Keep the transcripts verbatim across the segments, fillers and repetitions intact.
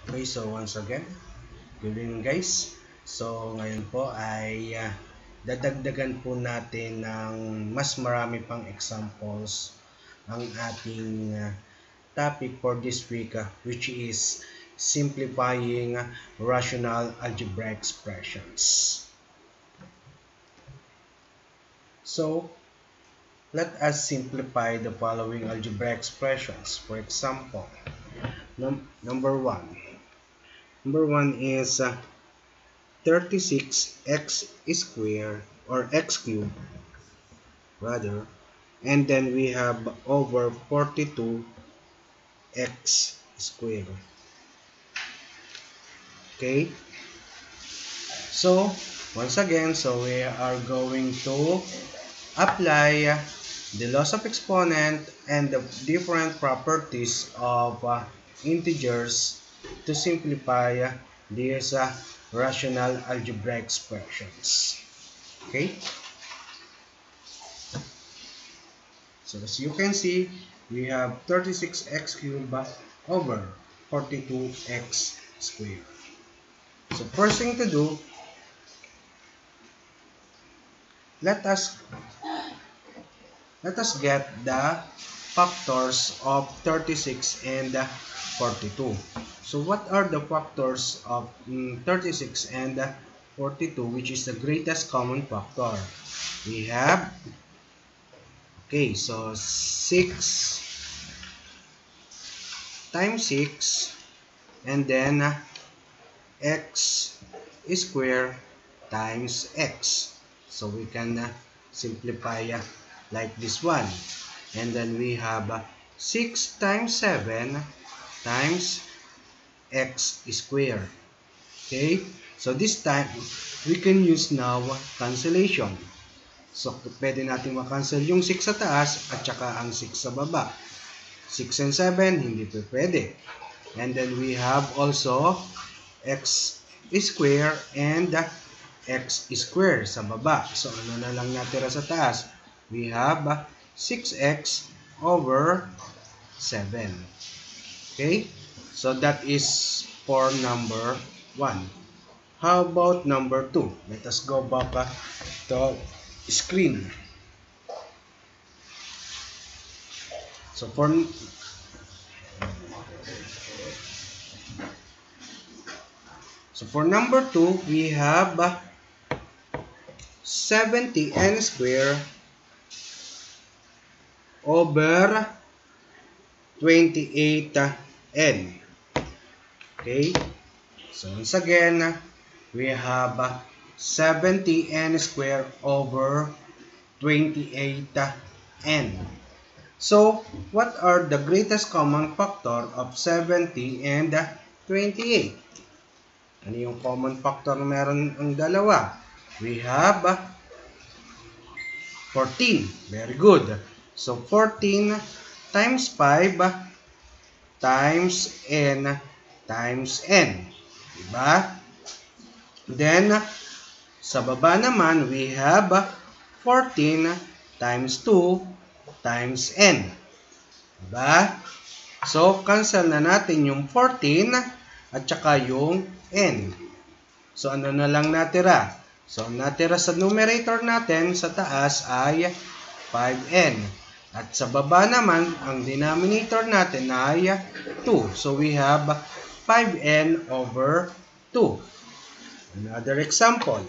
Okay, so once again, good evening guys. So ngayon po ay uh, dadagdagan po natin ng mas marami pang examples ang ating uh, topic for this week, uh, which is simplifying uh, rational algebraic expressions. So let us simplify the following algebraic expressions. For example, num number one. Number one is uh, thirty-six x squared or x cubed rather, and then we have over forty-two x squared. Okay, so once again, so we are going to apply the laws of exponent and the different properties of uh, integers to simplify uh, these uh, rational algebraic expressions. Okay, so as you can see, we have thirty-six x cubed over forty-two x squared. So first thing to do, let us let us get the factors of thirty-six and forty-two. So what are the factors of mm, thirty-six and forty-two, which is the greatest common factor? We have, okay, so six times six, and then uh, x squared times x. So we can uh, simplify uh, like this one. And then we have uh, six times seven times x squared. Okay? So this time, we can use now cancellation. So pwede natin makancel yung six sa taas at saka ang six sa baba. six and seven, hindi pa pwede. And then we have also x squared and x squared sa baba. So ano na lang natira sa taas? We have six x over seven. Okay? So that is for number one. How about number two? Let us go back uh, to screen. So for So for number two, we have uh, seventy n squared over twenty-eight n. Okay? So once again, we have uh, seventy n squared over twenty-eight n. So, what are the greatest common factor of seventy and twenty-eight? Ano yung common factor na meron ang dalawa? We have fourteen. Very good. So, fourteen times five times n times n. Diba? Then, sa baba naman, we have fourteen times two times n. Diba? So, cancel na natin yung fourteen at saka yung n. So, ano na lang natira? So, natira sa numerator natin sa taas ay five n. At sa baba naman, ang denominator natin ay two. So, we have five n over two. Another example.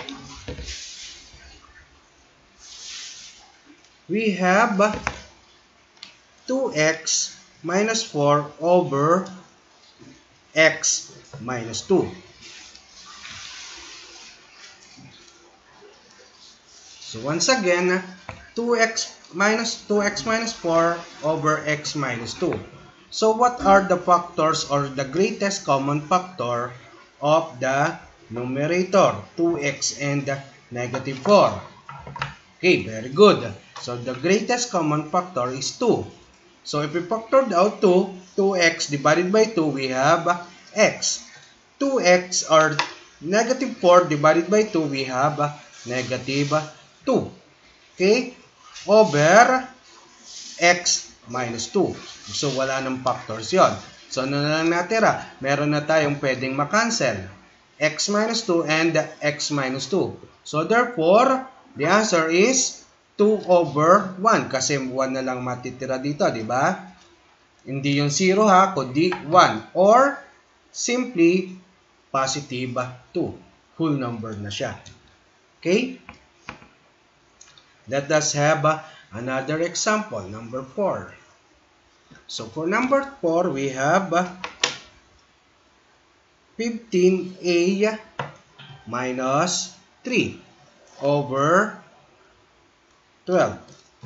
We have two x minus four over x minus two. So once again, two x minus two x minus four over x minus two. So what are the factors or the greatest common factor of the numerator? two x and negative four. Okay, very good. So the greatest common factor is two. So if we factored out two, two x divided by two, we have x. two x or negative four divided by two, we have negative two. Okay? Over x minus two. So wala nang factors yon. So, ano na lang natira? Meron na tayong pwedeng makancel. X minus two and x minus two. So, therefore, the answer is two over one. Kasi one na lang matitira dito, di ba? Hindi yung zero ha, kundi one. Or, simply, positive two. Whole number na siya. Okay? Let us have another example, number four. So, for number four, we have fifteen a minus three over twelve.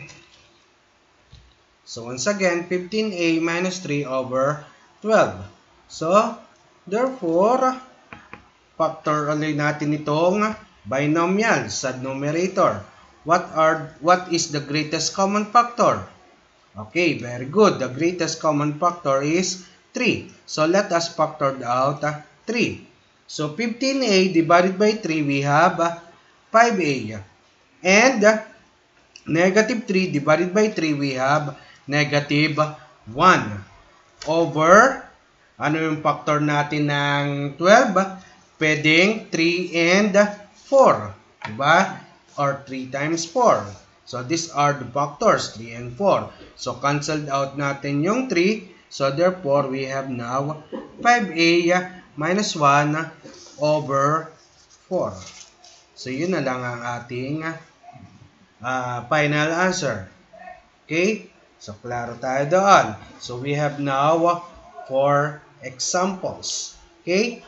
So, once again, fifteen a minus three over twelve. So, therefore, factor ulit natin itong binomial sa numerator. What are what is the greatest common factor? Okay, very good. The greatest common factor is three. So, let us factor out uh, three. So, fifteen a divided by three, we have uh, five a. And uh, negative three divided by three, we have negative one. Over, ano yung factor natin ng twelve? Pwedeng three and four. Diba? Or three times four. So, these are the factors, three and four. So, cancelled out natin yung three. So, therefore, we have now five a minus one over four. So, yun na lang ang ating uh, final answer. Okay? So, klaro tayo doon. So, we have now four examples. Okay?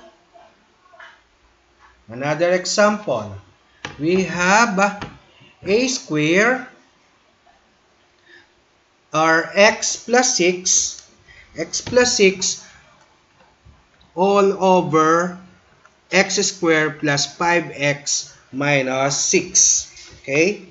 Another example. We have a square or x plus six, x plus six all over x squared plus five x minus six. Okay?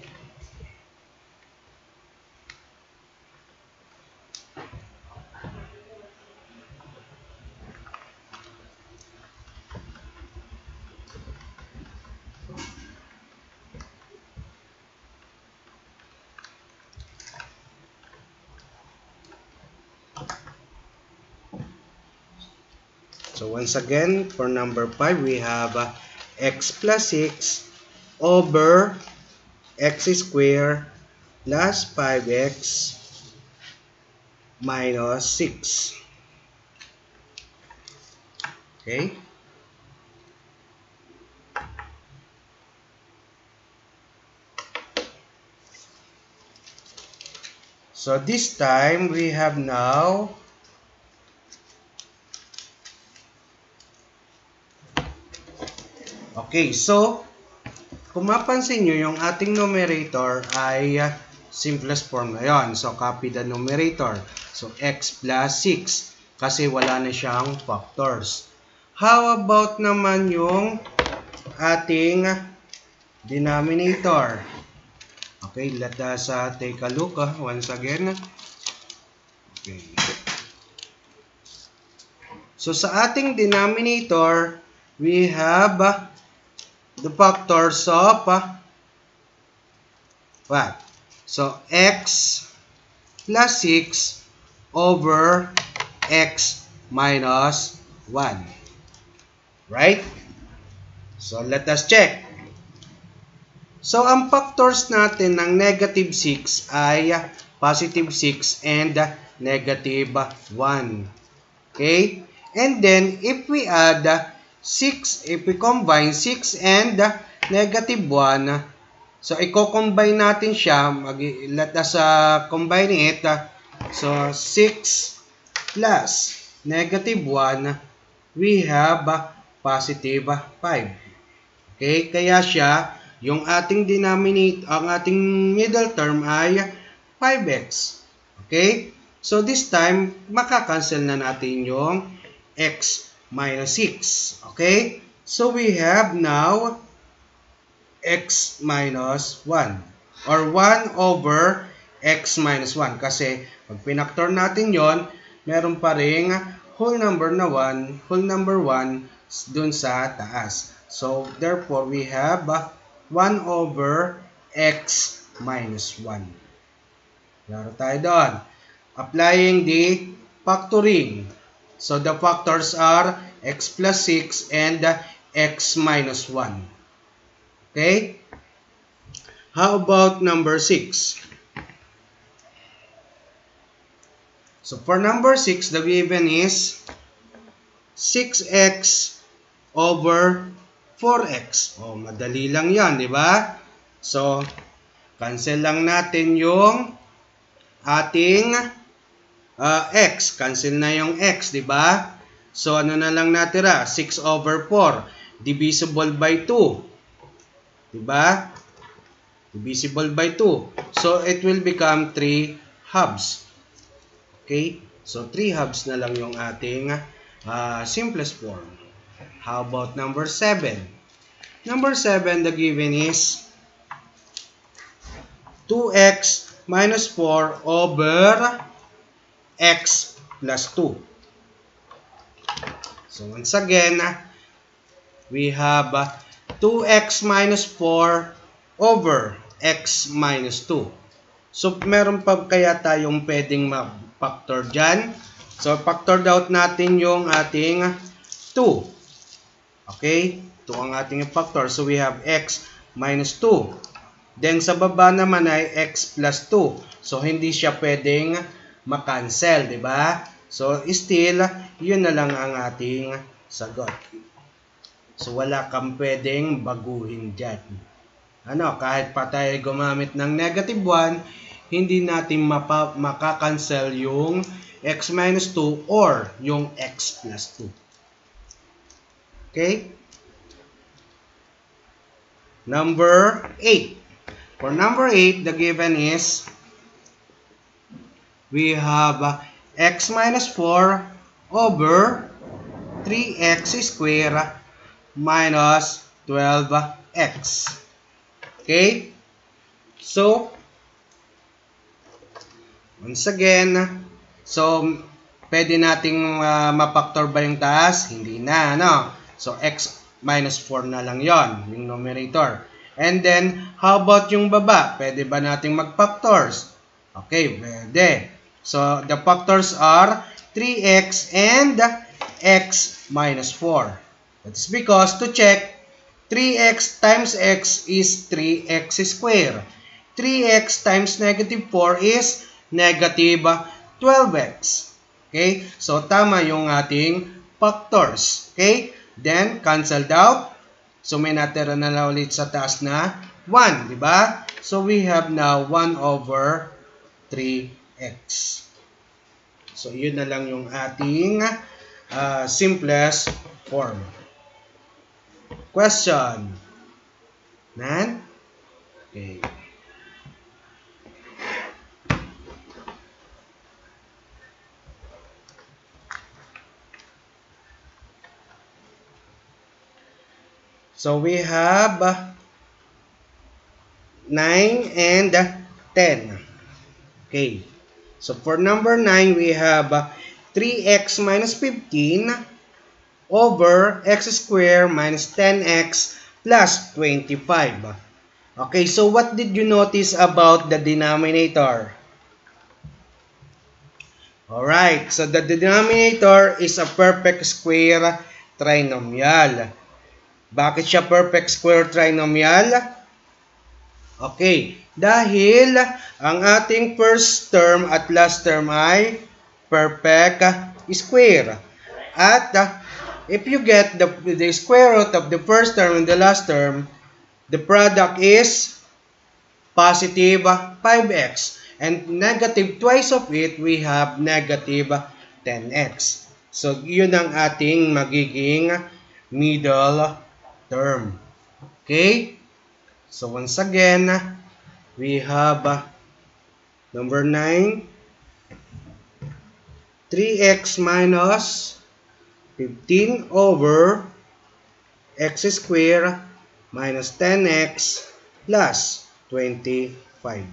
So once again, for number five, we have uh, x plus six over x squared plus five x minus six. Okay? So this time, we have now okay, so kung mapansin nyo, yung ating numerator ay uh, simplest form na yon. So, copy the numerator. So, x plus six kasi wala na siyang factors. How about naman yung ating denominator? Okay, let us uh, take a look uh, once again. Okay. So, sa ating denominator, we have uh, the factors of uh, what? So, x plus six over x minus one. Right? So, let us check. So, ang factors natin ng negative six ay uh, positive six and uh, negative one. Okay? And then, if we add uh, six, if we combine six and uh, negative one, so i-combine natin siya, mag let us uh, combine it. Uh, so, six plus negative one, we have uh, positive uh, five. Okay, kaya siya, yung ating denominator, ang ating middle term ay five x. Okay, so this time, makakancel na natin yung x minus six. Okay? So, we have now x minus one. Or one over x minus one. Kasi, pag pinactor natin yon, meron pa rin whole number na one, whole number one dun sa taas. So, therefore, we have one over x minus one. Klaro tayo doon. Applying the factoring. So the factors are x plus six and x minus one. Okay? How about number six? So for number six, the given is six x over four x. Oh, madali lang yan, di ba? So, cancel lang natin yung ating uh, x. Cancel na yung x, di ba? So, ano na lang natira? six over four. Divisible by two. Di ba? Divisible by two. So, it will become three halves. Okay? So, three halves na lang yung ating uh, simplest form. How about number seven? Number seven, the given is two x minus four over x plus two. So, once again, we have two x minus four over x minus two. So, meron pa kaya tayong pwedeng mag-factor dyan? So, factor out natin yung ating two. Okay? two ang ating factor. So, we have x minus two. Then, sa baba naman ay x plus two. So, hindi siya pwedeng makancel, di ba? So, still, yun na lang ang ating sagot. So, wala kang pwedeng baguhin dyan. Ano, kahit pa tayo gumamit ng negative one, hindi natin mapa makakancel yung x minus two or yung x plus two. Okay? Number eight. For number eight, the given is we have x minus four over three x squared minus twelve x. Okay? So, once again, so, pwede nating uh, mapaktor ba yung taas? Hindi na, no? So, x minus four na lang yon, yung numerator. And then, how about yung baba? Pwede ba nating mag-factors? Okay, pwede. So, the factors are three x and x minus four. That's because to check, three x times x is three x squared. three x times negative four is negative twelve x. Okay? So, tama yung ating factors. Okay? Then, canceled out. So, may natira na lang ulit sa taas na one. Diba? So, we have now one over three x. So, yun na lang yung ating uh, simplest form. Question. Nan? Okay. So, we have nine and ten. Okay. So, for number nine, we have three x minus fifteen over x squared minus ten x plus twenty-five. Okay, so what did you notice about the denominator? Alright, so the denominator is a perfect square trinomial. Bakit siya perfect square trinomial? Okay, dahil ang ating first term at last term ay perfect square. At if you get the, the square root of the first term and the last term, the product is positive five x. And negative twice of it, we have negative ten x. So, yun ang ating magiging middle term. Okay? So, once again, we have uh, number nine, three x minus fifteen over x squared minus ten x plus twenty-five.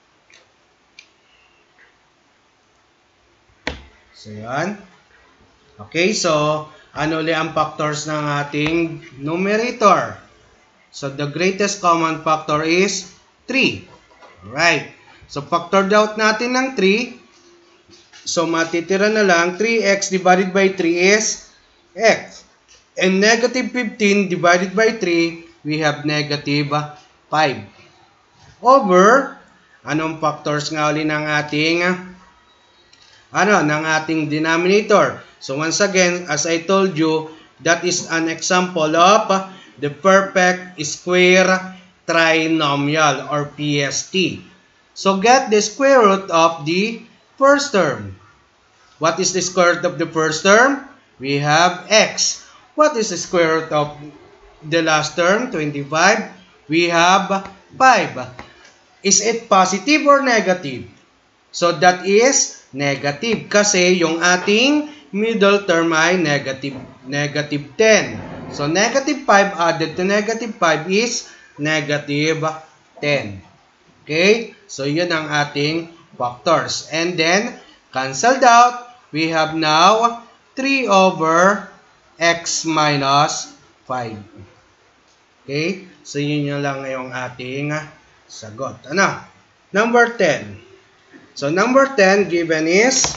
So, yan. Okay, so, ano ulit ang factors ng ating numerator? So, the greatest common factor is three. Alright. So, factored out natin ng three. So, matitira na lang, three x divided by three is x. And negative fifteen divided by three, we have negative five. Over, anong factors nga ulit ng ating, ano, ng ating denominator? So, once again, as I told you, that is an example of the perfect square trinomial or P S T. So, get the square root of the first term. What is the square root of the first term? We have x. What is the square root of the last term? twenty-five. We have five. Is it positive or negative? So, that is negative. Kasi yung ating middle term ay negative, negative ten. So, negative five added to negative five is negative ten. Okay? So, yun ang ating factors. And then, cancelled out. We have now three over x minus five. Okay? So, yun yun lang yung ating sagot. Ano? Number ten. So, number ten given is,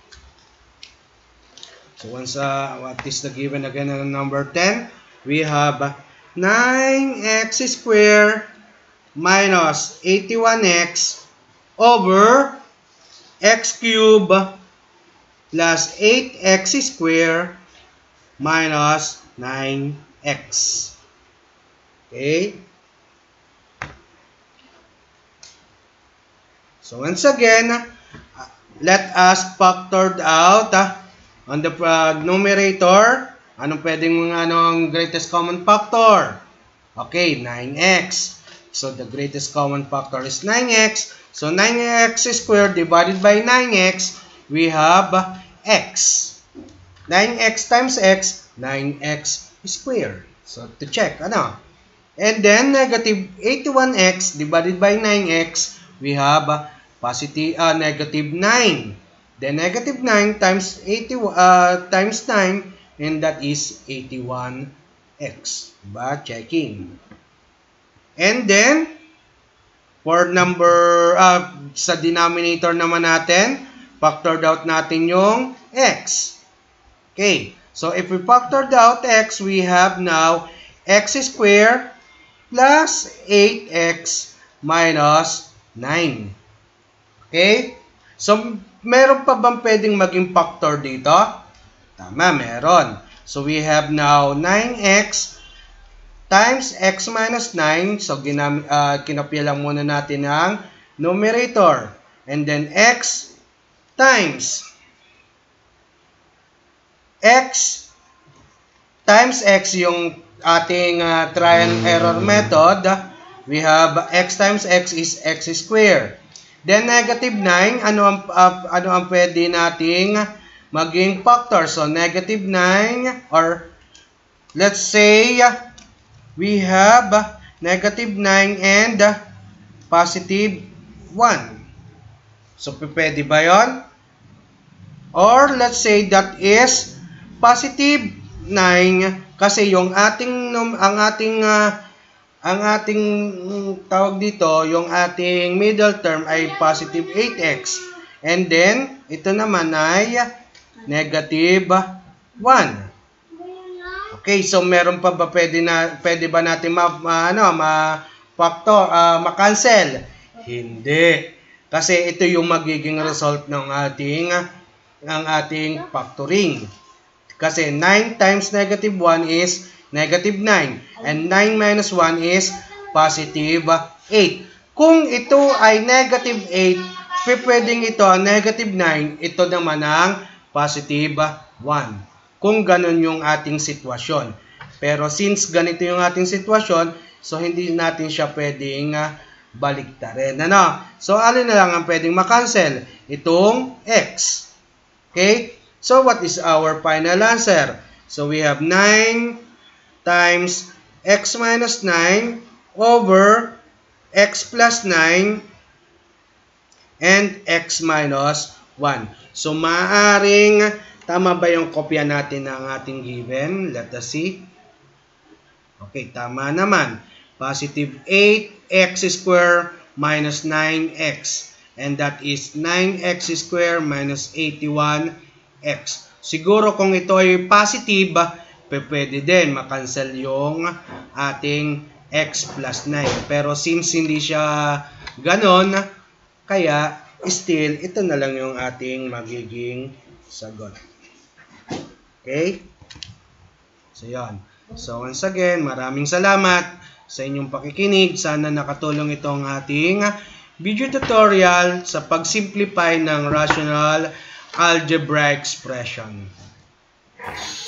so, once, uh, what is the given again on number ten? We have nine x squared minus eighty-one x over x cubed plus eight x squared minus nine x. Okay? So, once again, let us factor out uh, on the uh, numerator. Anong pwedeng anong greatest common factor? Okay, nine x. So, the greatest common factor is nine x. So, nine x squared divided by nine x, we have x. nine x times x, nine x squared. So, to check, ano? And then, negative eighty-one x divided by nine x, we have positive, uh, negative nine. Then, negative nine times, eighty, uh, times nine, and that is eighty-one x. Diba? Checking. And then, for number, uh, sa denominator naman natin, factored out natin yung x. Okay. So, if we factored out x, we have now x squared plus eight x minus nine. Okay? So, meron pa bang pwedeng maging factor dito? Tama, meron. So, we have now nine x times x minus nine. So, ginam, uh, kinopya lang muna natin ang numerator. And then, x times x times x yung ating uh, trial and error method. We have x times x is x squared. Then, negative nine, ano ang, uh, ano ang pwede nating maging factor? So, negative nine, or let's say, we have negative nine and positive one. So, pwede ba yun? Or, let's say, that is positive nine, kasi yung ating, ang ating, uh, ang ating tawag dito, yung ating middle term ay positive eight x. And then, ito naman ay negative one. Okay, so meron pa ba pwede, na, pwede ba natin ma, ma, ano, ma-factor, uh, ma-cancel? Hindi. Kasi ito yung magiging result ng ating, ng ating factoring. Kasi nine times negative one is negative nine. And nine minus one is positive eight. Kung ito ay negative eight, pwedeng ito negative nine, ito naman ang positive one. Kung ganun yung ating sitwasyon. Pero since ganito yung ating sitwasyon, so hindi natin siya pwedeng uh, baliktarin. Ano? So, alin na lang ang pwedeng makancel? Itong x. Okay? So, what is our final answer? So, we have nine times x minus nine over x plus nine and x minus one. So, maaaring tama ba yung kopya natin ng ating given? Let us see. Okay, tama naman. Positive eight x squared minus nine x. And that is nine x squared minus eighty-one x. Siguro kung ito ay positive, pwede din makancel yung ating x plus nine. Pero since hindi siya ganon, kaya still, ito na lang yung ating magiging sagot. Okay? So, yan. So, once again, maraming salamat sa inyong pakikinig. Sana nakatulong itong ating video tutorial sa pag-simplify ng rational algebra expression.